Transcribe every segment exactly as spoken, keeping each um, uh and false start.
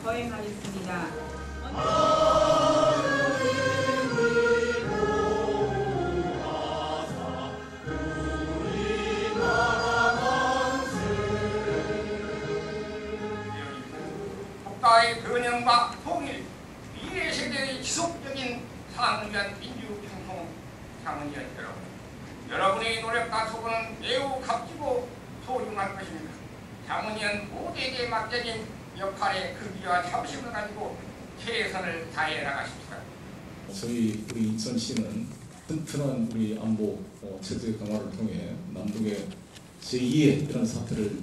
거행하겠습니다. 국가의 번영과 통일, 미래 세대의 지속적인 삶을 위한 민주평통 장원위원 여러분, 여러분의 노력과 소원은 매우 값지고 소중할 것입니다. 장원위원 모두에게 맡겨진 역할의 크기와 자부심을 가지고 최선을 다해 나가십시다. 저희 우리 인천시는 튼튼한 우리 안보 어, 체제 강화를 통해 남북의 제이의 이런 사태를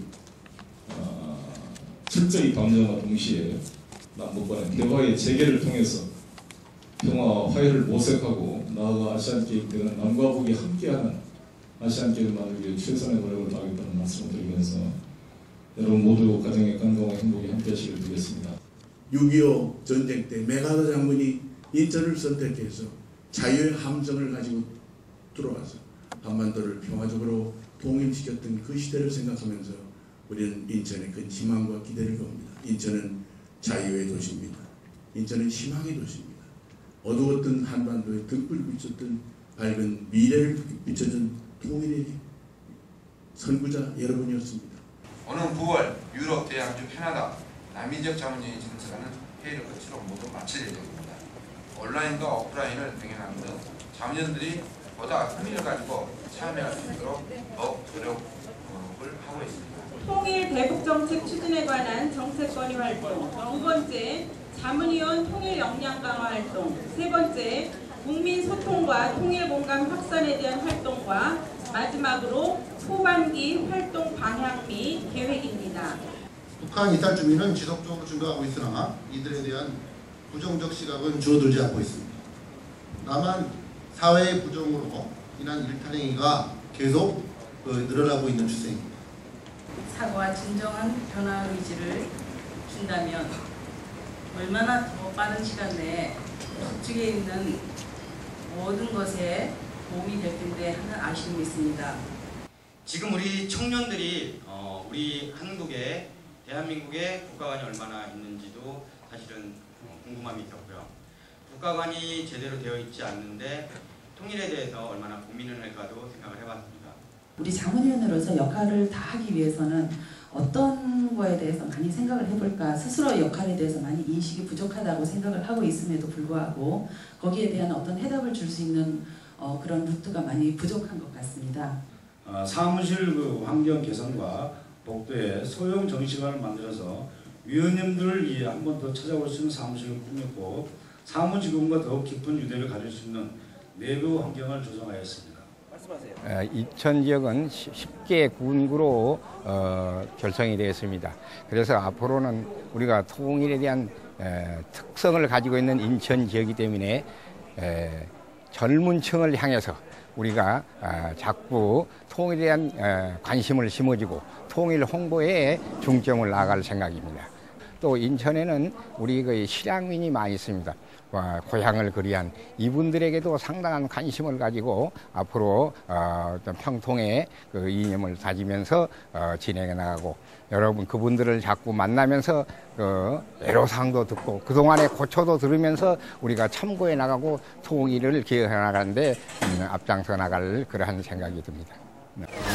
어, 철저히 방지함과 동시에 남북 간의 대화의 재개를 통해서 평화와 화해를 모색하고 나아가 아시안 게임 때는 남과 북이 함께하는 아시안 게임을 만들기 위해 최선의 노력을 다하겠다는 말씀을 드리면서 여러분 모두 가정의 건강과 행복이 함께하시길 빌겠습니다. 육이오 전쟁 때 메가더 장군이 인천을 선택해서 자유의 함성을 가지고 들어와서 한반도를 평화적으로 통일시켰던 그 시대를 생각하면서 우리는 인천에 큰 희망과 기대를 겁니다. 인천은 자유의 도시입니다. 인천은 희망의 도시입니다. 어두웠던 한반도에 등불 비쳤던 밝은 미래를 비춰준 통일의 선구자 여러분이었습니다. 오는 구월 유럽, 대양주, 캐나다, 남미적 자문위원회 진출하는 회의를 거치러 모두 마칠 예정입니다. 온라인과 오프라인을 병행하는 등 자문위원들이 보다 흥미를 가지고 참여할 수 있도록 더욱 노력을 하고 있습니다. 통일 대북 정책 추진에 관한 정책 건의 활동, 두 번째 자문위원 통일 역량 강화 활동, 세 번째 국민 소통과 통일 공감 확산에 대한 활동과 마지막으로 후반기 활동 방향 및 계획입니다. 북한 이탈 주민은 지속적으로 증가하고 있으나 이들에 대한 부정적 시각은 줄어들지 않고 있습니다. 다만 사회의 부정으로 인한 일탈행위가 계속 늘어나고 있는 추세입니다. 사과와 진정한 변화 의지를 준다면 얼마나 더 빠른 시간 내에 북측에 있는 모든 것에 도움이 될 텐데 하는 아쉬움이 있습니다. 지금 우리 청년들이 어, 우리 한국에 대한민국에 국가관이 얼마나 있는지도 사실은 궁금함이 있었고요. 국가관이 제대로 되어 있지 않는데 통일에 대해서 얼마나 고민을 할까도 생각을 해봤습니다. 우리 자문위원으로서 역할을 다하기 위해서는 어떤 거에 대해서 많이 생각을 해볼까, 스스로의 역할에 대해서 많이 인식이 부족하다고 생각을 하고 있음에도 불구하고 거기에 대한 어떤 해답을 줄 수 있는 어, 그런 루트가 많이 부족한 것 같습니다. 어, 사무실 그 환경 개선과 복도에 소형 전시관을 만들어서 위원님들을 한 번 더 찾아올 수 있는 사무실을 꾸몄고 사무직원과 더욱 깊은 유대를 가질 수 있는 내부 환경을 조성하였습니다. 말씀하세요. 인천 지역은 십 개 군구로 어, 결성이 되었습니다. 그래서 앞으로는 우리가 통일에 대한 에, 특성을 가지고 있는 인천 지역이기 때문에 에, 젊은 층을 향해서 우리가 아, 자꾸 통일에 대한 에, 관심을 심어주고 통일 홍보에 중점을 나갈 생각입니다. 또 인천에는 우리 그 실향민이 많이 있습니다. 고향을 그리한 이분들에게도 상당한 관심을 가지고 앞으로 어, 어떤 평통의 그 이념을 다지면서 어, 진행해 나가고 여러분 그분들을 자꾸 만나면서 그 애로사항도 듣고 그동안의 고초도 들으면서 우리가 참고해 나가고 통일을 기여해 나가는데 음, 앞장서 나갈 그러한 생각이 듭니다. 네.